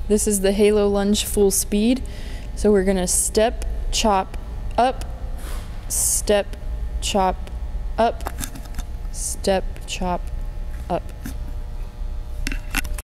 This is the halo lunge full speed. So we're gonna step, chop, up, step, chop, up, step, chop, up.